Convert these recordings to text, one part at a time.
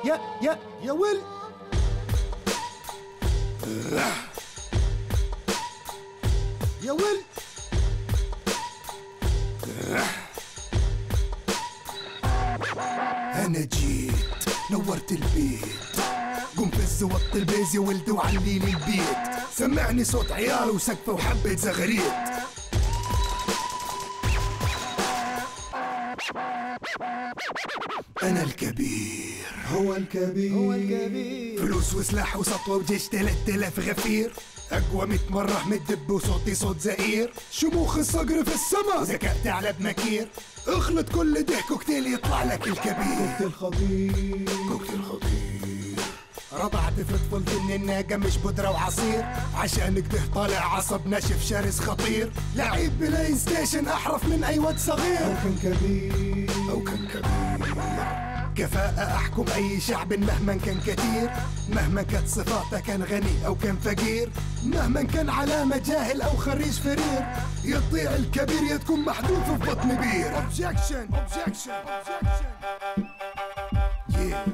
يا ويل. يا ويل. أنا جيت نورت البيت، قم فز وطي البيز يا ولد وعلي لي البيت، سمعني صوت عيال وسقفة وحبة زغريت. أنا الكبير، هو الكبير، فلوس وسلاح وسطوة وجيش 3000 غفير، أقوى 100 مرة من الدب وصوتي صوت زئير، شموخ الصقر في السما ذكاء ثعلب مكير، اخلط كل ده كوكتيل يطلع لك الكبير. كوكتيل خطير، رضعت في طفولتي من الناقة مش بودرة وعصير، عشان كده طالع عصب ناشف شرس خطير، لعيب بلاي ستيشن أحرف من أي واد صغير، أو كان كبير، كفاءة أحكم أي شعب مهما كان كتير، مهما كانت صفاته كان غني أو كان فقير، مهما كان علامة جاهل أو خريج فرير، يطيع الكبير يا تكون محذوف في بطن بير. Objection. Yeah.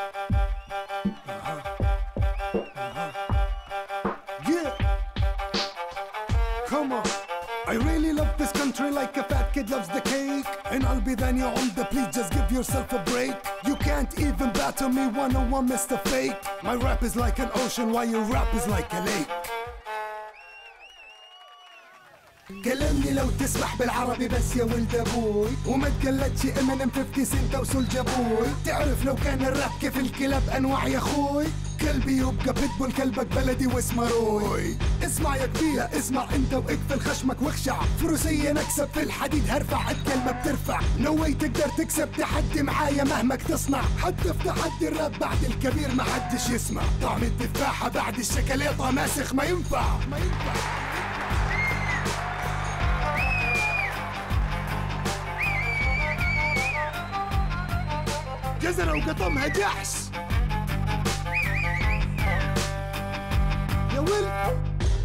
Come on. I really love this country like a fat kid loves the cake, and I'll be then your older, please just give yourself a break. You can't even battle me one-on-one, Mr. Fake. My rap is like an ocean while your rap is like a lake. كلمني لو تسمح بالعربي بس يا ولد ابوي، وما تقلدش امينيم 50 سنت وسولجا بوي، تعرف لو كان الراب كيف الكلاب انواع يا اخوي، كلبي يبقى بيتبول كلبك بلدي واسمه روي. اسمع يا كبير، لا اسمع انت واقفل خشمك واخشع، فروسية نكسب في الحديد هرفع الكلمة بترفع، نوي تقدر تكسب تحدي معايا مهما تصنع، حتى في تحدي الراب بعد الكبير ما حدش يسمع، طعم التفاحة بعد الشكليطة ماسخ ما ينفع. جزرة وقطمها جحش يا ولد.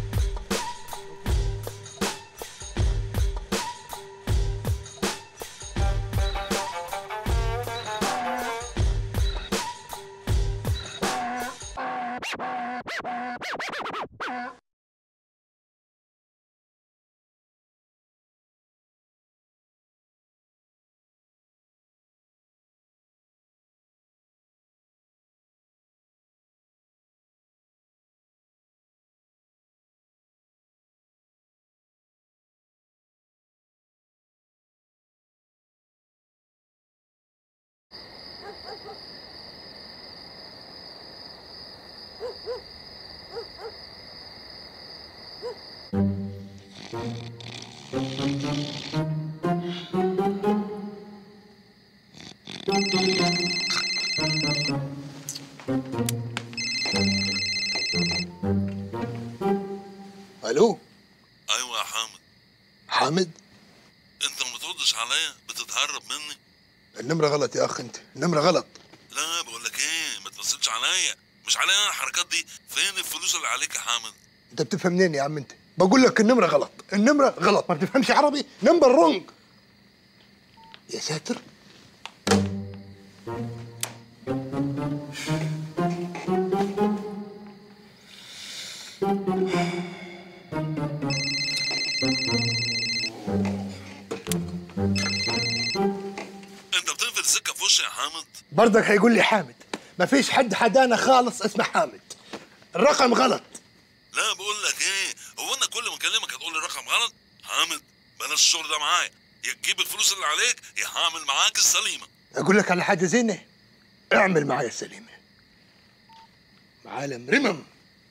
الو. ايوه يا حامد. حامد؟ انت ما بتردش عليا، بتتهرب مني. النمرة غلط يا اخ، انت النمرة غلط. لا بقول لك ايه، ما تمثلش عليا، مش عليا انا الحركات دي. فين الفلوس اللي عليك يا حامد؟ انت بتفهم منين يا عم انت؟ بقول لك النمرة غلط، النمرة غلط، ما بتفهمش عربي؟ نمبر رونج. يا ساتر. انت بتقفل السكه في وشي يا حامد. برضك هيقول لي حامد، مفيش حد حدانا خالص اسمه حامد، الرقم غلط. لا بقول لك ايه، هو انا كل ما اكلمك هتقول لي الرقم غلط؟ حامد بلاش الشغل ده معايا، يا تجيب الفلوس اللي عليك يا هعمل معاك السليمه. اقول لك على حاجه زينه، اعمل معايا السليمه. معالم رمم.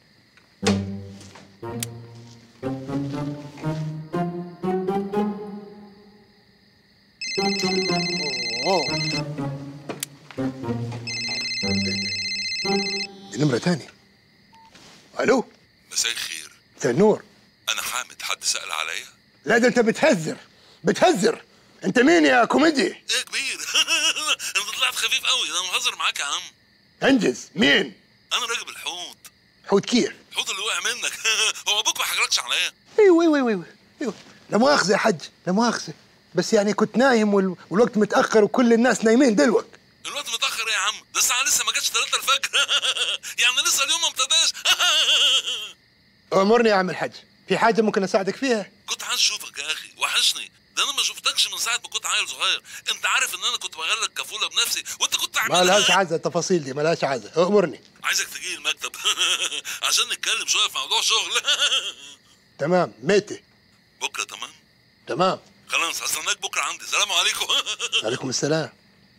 دي نمرة تانية. الو. مساء الخير. مساء النور. انا حامد، حد سأل عليا؟ لا ده انت بتهزر. انت مين يا كوميدي؟ ايه يا كبير؟ انت طلعت خفيف قوي، انا مهزر معاك يا عم. انجز. مين؟ انا راكب الحوت. حوت كيف؟ الحوت اللي وقع منك. هو ابوك ما حكالكش عليا؟ ايوه لا مؤاخذة يا حج، لا مؤاخذة، بس يعني كنت نايم والوقت متأخر وكل الناس نايمين دلوقتي. الوقت متأخر ايه يا عم؟ ده الساعه لسه ما جاتش 3 الفجر. يعني لسه اليوم ما ابتداش. امرني يا عم الحاج، في حاجه ممكن اساعدك فيها؟ كنت عايز اشوفك يا اخي، وحشني. ده انا ما شفتكش من ساعه ما كنت عيل صغير. انت عارف ان انا كنت بغير لك كفوله بنفسي وانت كنت عاملها. ما لهاش عايزه التفاصيل دي، ما لهاش عايزه. امرني. عايزك تجي المكتب عشان نتكلم شويه في موضوع شغل. تمام. متى؟ بكره. تمام. تمام. خلاص هستناك بكره عندي. سلام عليكم. عليكم السلام.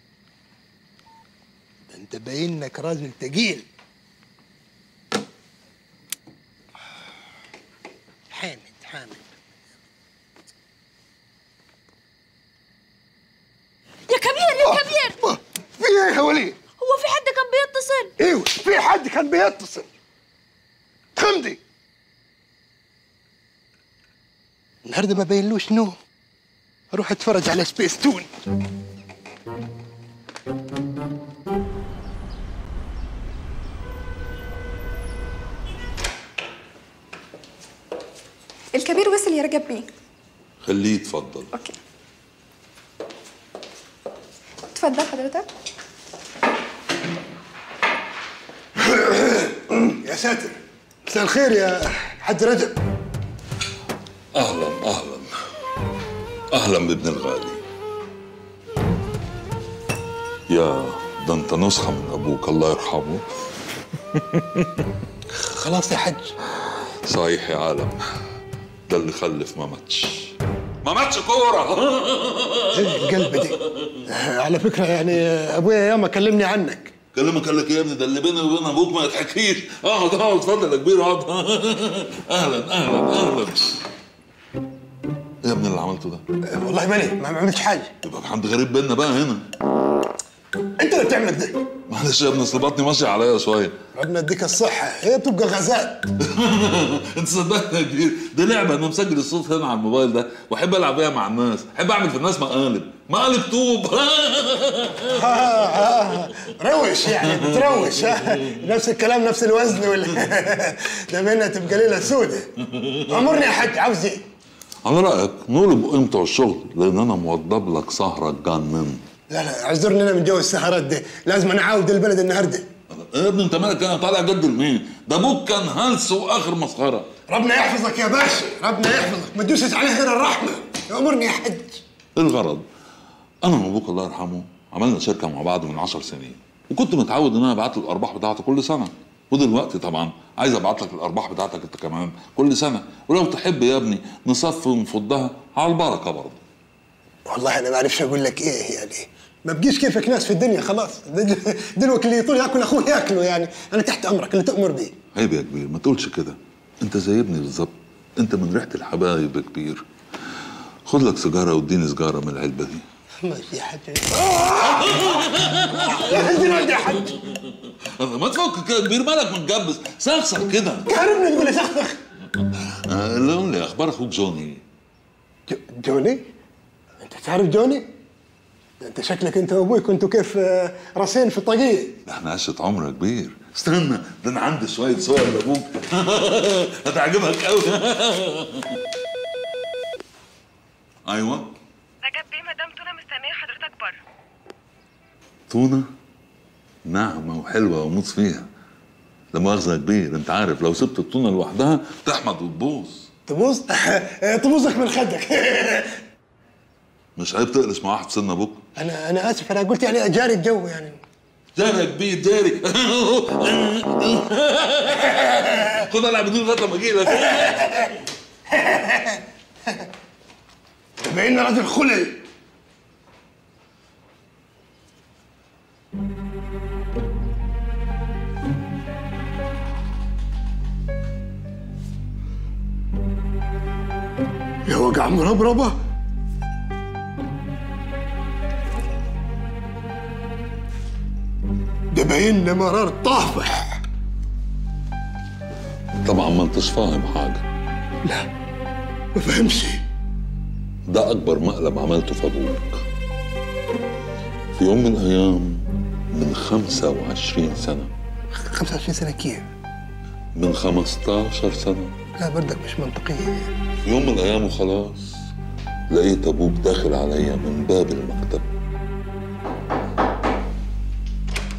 انت باين لك راجل تقيل. حامد. يا كبير في ايه يا وليد؟ هو في حد كان بيتصل؟ ايوه في حد كان بيتصل. خمدي النهارده ما باينلوش نوم، اروح اتفرج على سبيس تون. الكبير وصل يا رجب بيه. خليه يتفضل. اوكي اتفضل حضرتك. يا ساتر، مساء الخير يا حاج رجب. اهلا بابن الغالي. يا ده انت نسخه من ابوك الله يرحمه. خلاص يا حج. صحيح يا عالم، ده اللي خلف ما ماتش كوره. القلب دي. على فكره يعني ابويا ياما كلمني عنك. كلمك قال لك يا ابني ده اللي بيني وبين ابوك ما يتحكيش. اقعد اتفضل يا كبير اقعد. اهلا. ايه يا ابني اللي عملته ده؟ والله ما عملتش حاجه. يبقى حد غريب بينا بقى هنا. انت اللي بتعمل ده. معلش يا ابني اصل بطني ماشي عليا شويه. ربنا يديك الصحه، هي بتبقى غازات. انت صدقني يا كبير، دي لعبه انا مسجل الصوت هنا على الموبايل ده واحب العب بيها مع الناس، احب اعمل في الناس مقالب طوب. روش يعني بتروش. نفس الكلام نفس الوزن ده منها تبقى ليله سودة. امرني يا حاج، عاوز ايه؟ على رايك نقول بقيمته الشغل لان انا موضب لك سهره تجنن. لا اعذرني، انا من جو السهرات دي، لازم انا اعاود البلد النهارده. يا ابني انت مالك؟ انا طالع جد لمين؟ ده ابوك كان هلس واخر مسخره. ربنا يحفظك يا باشا، ربنا يحفظك، ما تدوسش عليه غير الرحمه. امرني يا حج. الغرض انا وابوك الله يرحمه عملنا شركه مع بعض من 10 سنين، وكنت متعود ان انا ابعت له الارباح بتاعته كل سنه، ودلوقتي طبعا عايز ابعت لك الارباح بتاعتك انت كمان كل سنه، ولو تحب يا ابني نصفي ونفضها على البركه برضه. والله انا ما اعرفش اقول لك ايه يعني، ما بقيش كيفك ناس في الدنيا خلاص. دلوقتي اللي يطول ياكل اخوه ياكله يعني. انا تحت امرك اللي تامر بيه. عيب يا كبير، ما تقولش كده، انت زي ابني بالظبط، انت من ريحه الحبايب يا كبير. خد لك سيجاره واديني سيجاره من العلبه دي. ماشي يا حاج. يا حاج ما تفك كده يا كبير، مالك متجبس؟ سخسخ كده. كهربني تقول لي سخسخ. قول لي اخبار اخوك جوني. جوني؟ انت تعرف جوني؟ انت شكلك انت وابوي كنتوا كيف راسين في الطاقيه. ده احنا عشره عمر يا كبير. استنى، ده انا عندي شويه صور لابوك هتعجبك قوي. ايوه رجب بيه، مدام تونه مستنيه حضرتك بره. تونه ناعمه وحلوه واموت فيها. لا مؤاخذه يا كبير، انت عارف لو سبت التونه لوحدها تحمض وتبوظ. تبوظ؟ تبوظك من خدك. مش عيب تقلش مع واحد سن ابوك؟ انا اسف، انا قلت يعني اجاري الجو يعني. جاري يا كبير جاري. خد العب بدون لغايه لما اجي لك. باين راجل خلل. يا وجع مربربه. ده باين مرار طافح. طبعا ما انتش فاهم حاجه. لا ما فهمش. ده اكبر مقلب عملته في ابوك. في يوم من الايام من 25 سنه. 25 سنه كيف؟ من 15 سنه. لا بردك مش منطقيه. في يوم من الايام وخلاص لقيت ابوك داخل عليا من باب المكتب.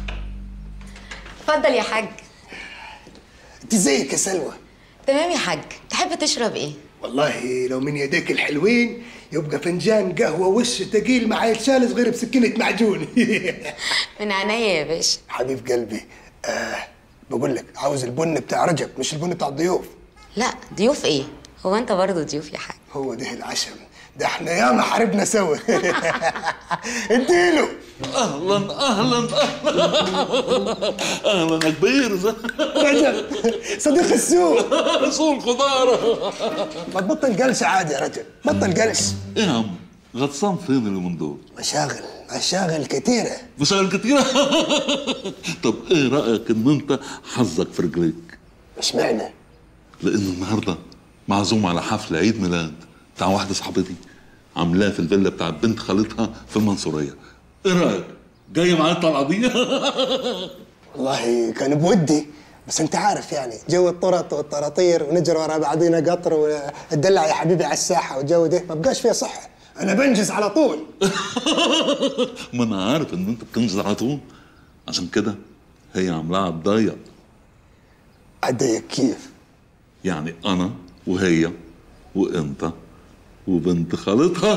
اتفضل يا حاج. انت ازيك يا سلوى؟ تمام يا حاج. تحب تشرب ايه؟ والله لو من يديك الحلوين يبقى فنجان قهوه وش تقيل مع عيشان صغير بسكينه معجون. من عينيا يا باشا. حبيب قلبي. بقول لك عاوز البن بتاع رجب مش البن بتاع الضيوف. لا ضيوف ايه؟ هو انت برضه ضيوف يا حاج؟ هو ده العشم، ده احنا ياما حاربنا سوا. اديله. اهلا اهلا اهلا اهلا يا كبير. رجب صديق السوق. سوق الخضار. ما تبطل قلش عادي يا رجل، بطل قلش. ايه يا عم غطسان فين اليومين دول؟ مشاغل كتيرة. مشاغل كتيرة. طب ايه رأيك ان انت حظك في رجليك؟ اشمعنى؟ لان النهارده معزوم على حفل عيد ميلاد بتاع واحدة صاحبتي عاملاه في الفيلا بتاعت بنت خالتها في المنصورية. ايه رأيك؟ جاي معايا الطلعة دي؟ والله كان بودي، بس انت عارف يعني جو الطرط والطراطير ونجري ورا بعضينا قطر وتدلع يا حبيبي على الساحة والجو ده ما بقاش فيها صحة. انا بنجز على طول. ما انا عارف ان انت بتنجز على طول، عشان كده هي عاملاها تضيق. اتضيق كيف؟ يعني انا وهي وانت وبنت خالتها.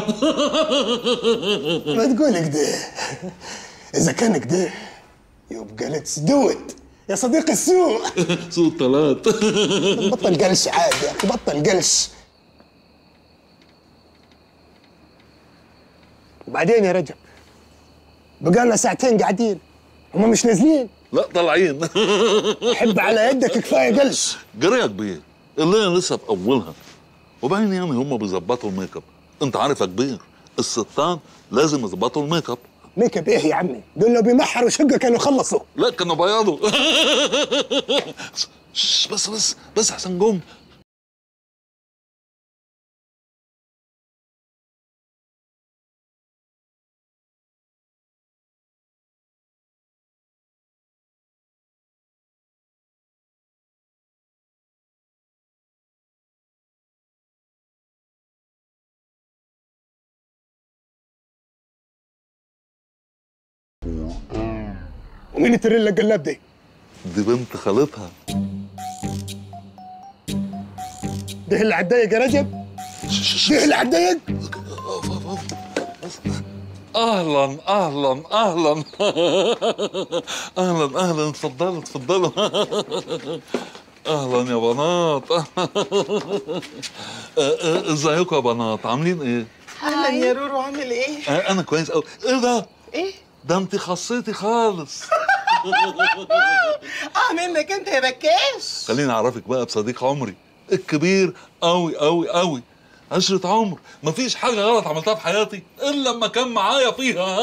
ما تقول كده. اذا كان كده يبقى ليتس دو ات يا صديق السوق. سوق الطلات. بطل قلش عادي يا اخي، بطل قلش. وبعدين يا رجب بقالنا ساعتين قاعدين، هم مش نازلين؟ لا طالعين. حب على يدك كفايه قلش. جري يا كبير، الليله لسه في اولها، وبعدين يعني هم بيظبطوا الميك اب. انت عارف يا كبير الستان لازم يظبطوا الميك اب. ميك اب ايه يا عمي؟ دول لو بيمحروا شقه كانوا خلصوا. لا كانوا بياضوا. بس احسن جم. ومين التريلا القلاب دي؟ دي بنت خالتها. ده اللي عالضيق يا رجب؟ ده اللي عالضيق؟ اهلا اهلا اهلا اهلا اهلا اتفضلوا اتفضلوا. اهلا يا بنات. ازيكم يا بنات عاملين ايه؟ اهلا يا رورو عامل ايه؟ انا كويس قوي. ايه ده؟ ايه؟ ده انت خصيتي خالص. منك انت يا بكاش. خليني اعرفك بقى بصديق عمري الكبير قوي قوي قوي، عشرة عمر. مفيش حاجة غلط عملتها في حياتي إلا لما كان معايا فيها.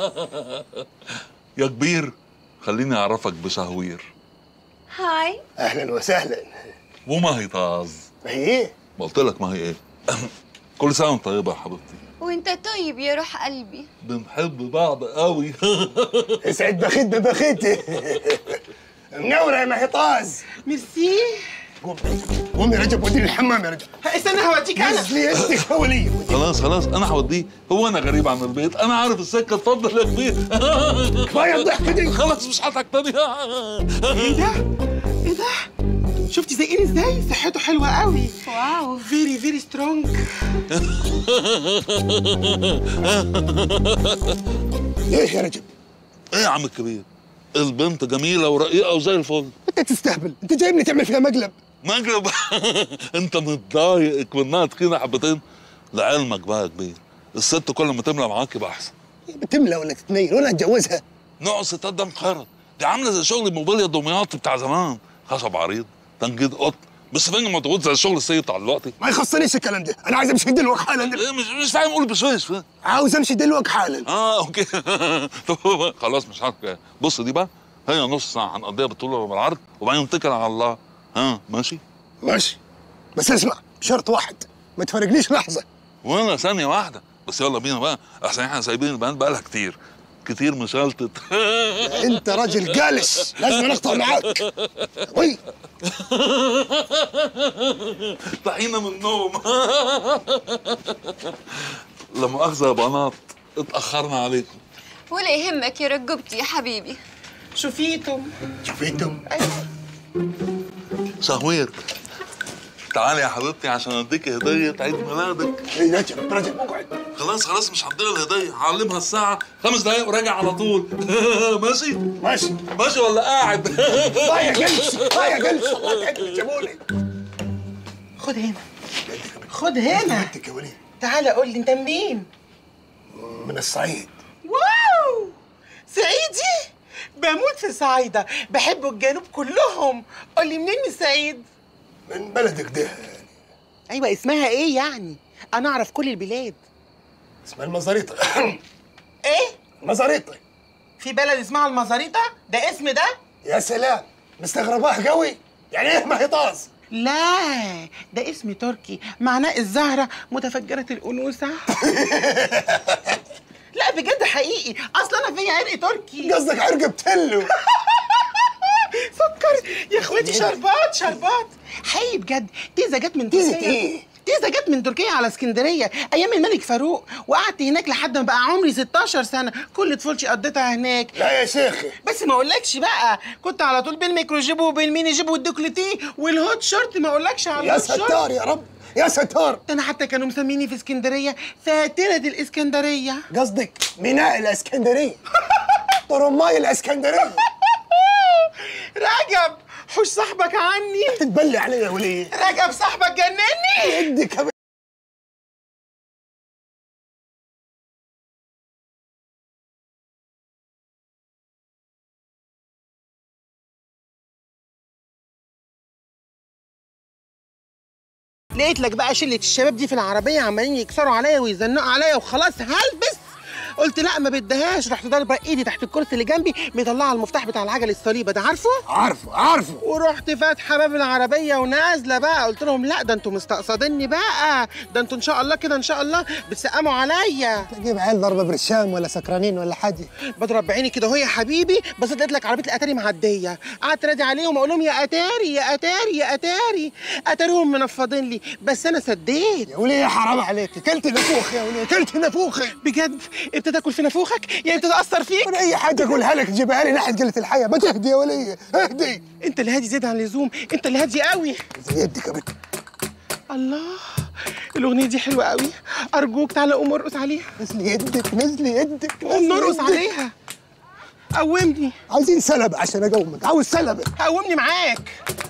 يا كبير خليني أعرفك بشهوير. هاي. اهلا وسهلا. وما هي طاز؟ ما هي ايه؟ ما قلت لك ما هي إيه؟ كل سنة وأنت طيبة يا حبيبتي. وانت طيب يا روح قلبي. بنحب بعض قوي. اسعد بخيت ببخيتي. منورة يا محيطاز. ميرسي. قوم يا رجب وديني الحمام يا رجب. استنى هوديك انا. نزلي انت حولي. خلاص أنا هوديه. هو أنا غريب عن البيت؟ أنا عارف السكة. اتفضل يا كبير. كفاية الضحكة دي. خلاص مش هضحك تاني. ايه ده؟ شفتي زي ايه ازاي؟ صحته حلوة قوي. واو. فيري فيري سترونج. ايه يا رجب؟ إيه يا عم الكبير؟ البنت جميلة ورقيقة وزي الفل. انت تستهبل، انت جايبني تعمل فيها مقلب. مقلب؟ انت متضايق منها تخينة حبتين؟ لعلمك بقى يا كبير الست كل ما تملى معاك يبقى احسن. بتملى ولا تتنيل ولا اتجوزها؟ نوع الستات ده انقرض. دي عامله زي شغل الموبيليا الدمياطي بتاع زمان، خشب عريض تنجيد قط بالسفنج مضغوط زي الشغل السيء بتاع دلوقتي. ما يخصنيش الكلام ده، انا عايز امشي دلوقتي حالا. ايه مش فاهم؟ قول بشويش. عاوز امشي دلوقتي حالا. اوكي. طب خلاص مش عارف. بص دي بقى هي نص ساعه هنقضيها بالطول وبالعرض وبعدين نتكل على الله. ماشي؟ ماشي، بس اسمع شرط واحد، ما تفرقنيش لحظه. ولا ثانيه واحده بس. يلا بينا بقى احسن احنا سايبين البنات بقالها كتير مشلتت. انت راجل جالس لازم نقطع معاك. وي طحينه من النوم. لا مؤاخذه يا بنات اتاخرنا عليكم. ولا يهمك يا رجبتي يا حبيبي. شوفيتم. ايوه. شهوير تعالي يا حبيبتي عشان اديك هديه عيد ميلادك. ايه رجب اقعد. خلاص مش هديها الهديه، هعلمها الساعه 5 دقايق وراجع على طول. ماشي ولا قاعد؟ ضايع جلس الله تعبني جابولي. خد هنا. بنتك يا وليد. تعالى قول لي انت منين؟ من الصعيد. واو صعيدي؟ بموت في صعيدة، بحب الجنوب كلهم. قول لي منين من الصعيد؟ من بلدك ده يعني. ايوه اسمها ايه يعني؟ انا اعرف كل البلاد. اسمها المزاريطة. ايه؟ المزاريطة. في بلد اسمها المزاريطة؟ ده اسم ده؟ يا سلام مستغرباه قوي. يعني ايه مهيطاز؟ لا ده اسم تركي معناه الزهرة متفجرة الأنوثة. لا بجد حقيقي، اصل انا فيا عرق تركي. قصدك عرق بتلو. فكر يا اخواتي. شربات حقيقي بجد. تيزا جت من تركيا. تيزا جت من تركيا على اسكندريه ايام الملك فاروق، وقعدت هناك لحد ما بقى عمري 16 سنه، كل طفولتي قضيتها هناك. لا يا شيخي بس ما اقولكش بقى، كنت على طول بالميكروجيب وبالميني جيب والديكوليتي والهوت شورت. ما اقولكش على يا الهوت شورت. ستار يا رب يا ستار. ده انا حتى كانوا مسميني في اسكندريه فاتنه الاسكندريه. قصدك ميناء الاسكندريه. طرماي الاسكندريه. رجب حوش صاحبك عني. تتبلي علي يا وليه. رجب صاحبك جنني. يدك لقيت لك بقى شله الشباب دي في العربيه عمالين يكسروا عليا ويزنقوا عليا، وخلاص هلبس. قلت لا ما بدهاش، رحت ضاربه ايدي تحت الكرسي اللي جنبي مطلعه المفتاح بتاع العجل الصليبه ده، عارفه. ورحت فاتحه باب العربيه ونازله بقى. قلت لهم لا ده انتوا مستقصديني بقى، ده انتوا ان شاء الله كده ان شاء الله بتسقموا عليا. تجيب عيال ضربه برشام ولا سكرانين ولا حاجه. بضرب بعيني كده اهو يا حبيبي، بس لقيت لك عربيه الاتاري معديه، قعدت انادي عليهم اقول لهم يا اتاري. اتاريهم منفضين لي، بس انا سديت. يا وليه حرام عليك، كلت نافوخ يا وليه، كلت نافوخي بجد. ابتدى اكل في نافوخك يعني بتتاثر فيك. انا اي حاجه اقولها لك تجيبها لي ناحيه قله الحياه. ما تهدي يا وليه اهدي. انت اللي هادي زياده عن اللزوم، انت اللي هادي قوي. زي يدك يا بنت. الله الاغنيه دي حلوه قوي، ارجوك تعالى قوم ارقص عليها. نزلي يدك قوم نرقص عليها. قومني. عايزين سلبه عشان اقومك. عاوز سلبه. قومني معاك.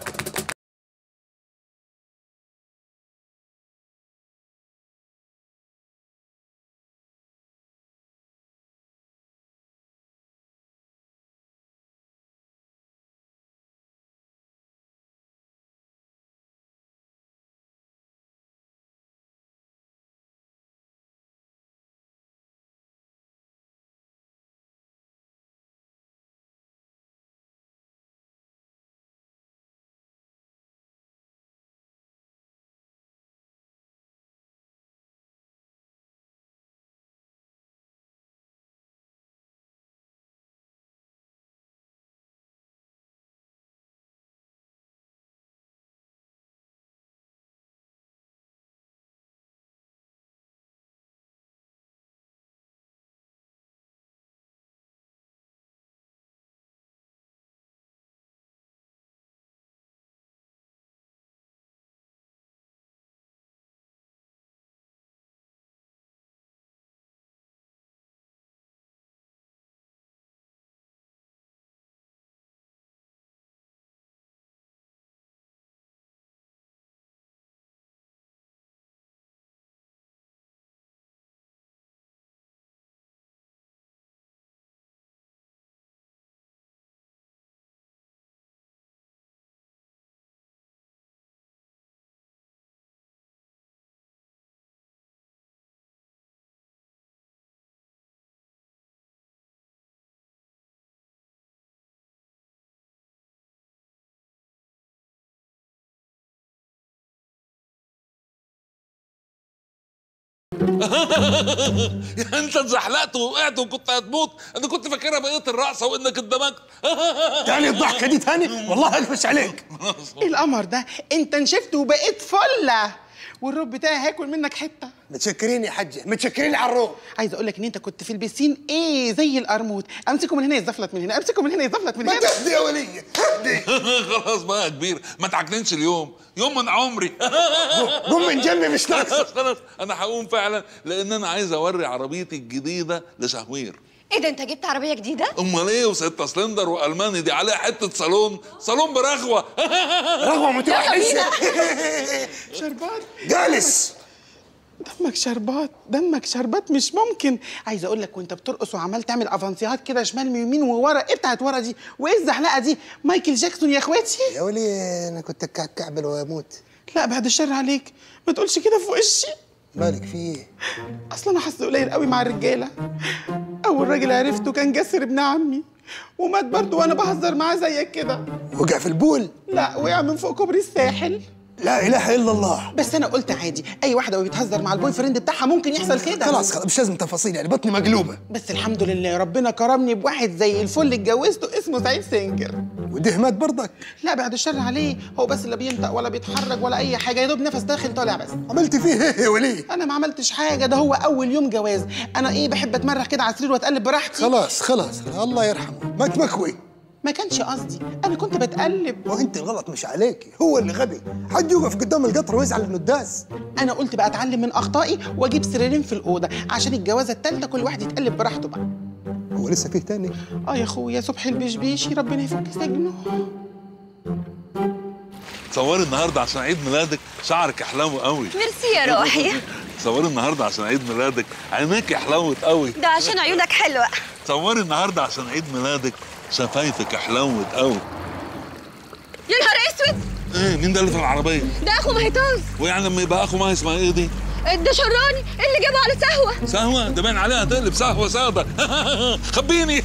يعني انت اتزحلقت ووقعت وكنت هتموت. انا كنت فاكرها بقيه الرقصه وانك اندمجت. تاني الضحكه دي تاني والله اقفش عليك. ايه القمر ده؟ انت نشفت وبقيت فله. والروب بتاعي هاكل منك حته. متشكرين يا حجه، متشكرين على الروب. عايزه اقول لك ان انت كنت في البسين زي القرموط، امسكه من هنا يزفلت من هنا، امسكه من هنا يزفلت من هنا. ما تهدي يا وليه، اهدي. خلاص بقى يا كبير، ما تعكننش اليوم، يوم من عمري. قوم من جنبي مش ناقص. خلاص انا هقوم فعلا، لان انا عايز اوري عربيتي الجديده لشهوير. ايه ده، انت جبت عربيه جديده؟ امال ايه، وستة سلندر والماني دي عليها حته صالون برغوه. رغوه متوحشه. شربات جالس. دمك شربات مش ممكن. عايزه اقول لك وانت بترقص وعمال تعمل افانسيهات كده شمال ويمين وورا، ايه بتاعت ورا دي؟ وايه الزحلقه دي؟ مايكل جاكسون يا اخواتي. يا وليه انا كنت كعبل واموت. لا بعد الشر عليك، ما تقولش كده في وشي. مالك في ايه؟ اصلا انا حاسه قليل قوي مع الرجاله. اول راجل عرفته كان جاسر ابن عمي، ومات برضه وانا بهزر معاه زيك كده. وقع في البول؟ لا وقع من فوق كوبري الساحل. لا اله الا الله. بس انا قلت عادي، اي واحده وهي بتهزر مع البوي فريند بتاعها ممكن يحصل كده. خلاص مش لازم تفاصيل، يعني بطني مقلوبه. بس الحمد لله ربنا كرمني بواحد زي الفل اتجوزته اسمه سعيد سنجر. وده مات برضك؟ لا بعد الشر عليه، هو بس لا بينطق ولا بيتحرك ولا اي حاجه، يا دوب نفس داخل طالع بس. عملت فيه ايه يا وليه؟ انا ما عملتش حاجه، ده هو اول يوم جواز. انا بحب اتمرح كده على السرير واتقلب براحتي. خلاص الله يرحمه، ما تمكوي. ما كانش قصدي، انا كنت بتقلب. وانت الغلط مش عليكي، هو اللي غبي. حد يوقف قدام القطر ويزعل انه داس. انا قلت بقى اتعلم من اخطائي واجيب سريرين في الاوضه عشان الجوازه الثالثه كل واحد يتقلب براحته بقى. هو لسه فيه تاني؟ يا اخويا صبحي البشبيشي ربنا يفك سجنه. تصوري النهارده عشان عيد ميلادك شعرك يحلو قوي. ميرسي يا روحي. تصوري النهارده عشان عيد ميلادك عينيك حلوت قوي. ده عشان عيونك حلوه. تصوري النهارده عشان عيد ميلادك شفايفك حلوت قوي. يا نهار اسود، ايه مين ده اللي في العربيه؟ ده اخو مهيطاز. ويعني لما يبقى اخو ما اسمها ايه دي؟ ده شراني اللي جابه على سهوه. سهوه؟ ده باين عليها تقلب سهوه ساده. خبيني.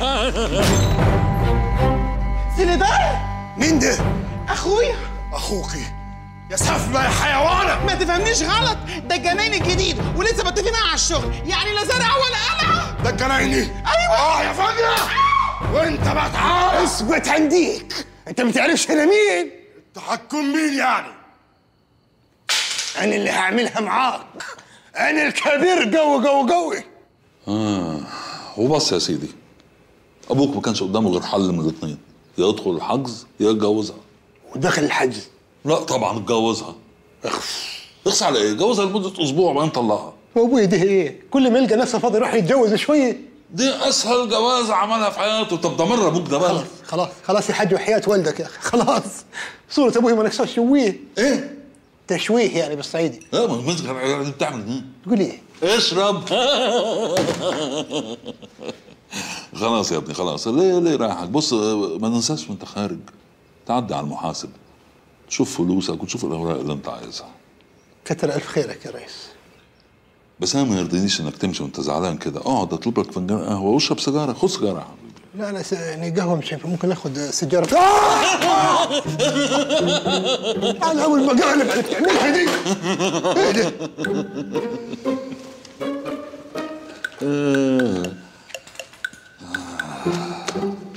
سيليدار. مين ده؟ اخويا. اخوكي يا سفمه يا حيوانه. ما تفهمنيش غلط، ده الجناين الجديد ولسه متفقين على الشغل، يعني لا زرع ولا قلعه. ده الجنايني؟ ايوه. يا فجأة. وانت بقى تعال اثبت عنديك. انت ما تعرفش انا مين؟ التحكم مين يعني؟ انا اللي هعملها معاك. انا الكبير قوي. وبص يا سيدي، ابوك ما كانش قدامه غير حل من الاثنين، يا يدخل الحجز يا يتجوزها. ودخل الحجز؟ لا طبعا اتجوزها. اخس على ايه؟ جوزها لمده اسبوع وبعدين طلقها. وابوي ده ايه؟ كل ما يلقى نفسه فاضي يروح يتجوز شويه. دي اسهل جوازه عملها في حياته. طب ده مره ابوك ده بقى. خلاص يا حاج، وحياه والدك يا اخي خلاص. صوره ابوي ما نكسرش شويه. ايه؟ تشويه يعني بالصعيدي. لا ما المسك دي بتعمل ايه؟ تقول ايه؟ اشرب. خلاص يا ابني خلاص، ليه رايحك؟ بص ما ننساش وانت خارج تعدي على المحاسب تشوف فلوسك وتشوف الاوراق اللي انت عايزها. كتر الف خيرك يا ريس. بس انا ما يرضينيش انك تمشي وانت زعلان كده. اقعد اطلب لك فنجان قهوه واشرب سيجاره. خد سيجاره يا حبيبي. لا انا يعني قهوه مش هينفع، ممكن اخد سيجاره. انا اول ما اقلب على بتعملها دي. ايه ده؟